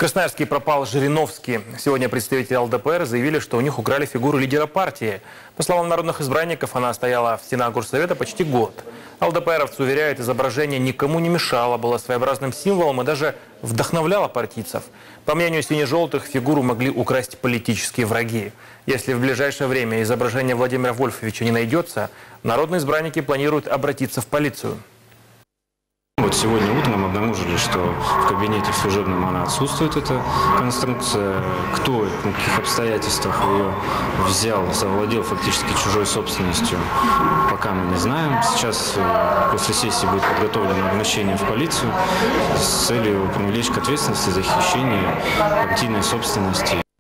Красноярске пропал Жириновский. Сегодня представители ЛДПР заявили, что у них украли фигуру лидера партии. По словам народных избранников, она стояла в стенах Горсовета почти год. ЛДПРовцы уверяют, изображение никому не мешало, было своеобразным символом и даже вдохновляло партийцев. По мнению сине-желтых, фигуру могли украсть политические враги. Если в ближайшее время изображение Владимира Вольфовича не найдется, народные избранники планируют обратиться в полицию. Вот сегодня утром обнаружили, что в кабинете служебном она отсутствует, эта конструкция. Кто, на каких обстоятельствах ее взял, завладел фактически чужой собственностью, пока мы не знаем. Сейчас после сессии будет подготовлено обращение в полицию с целью привлечь к ответственности за хищение партийной собственности.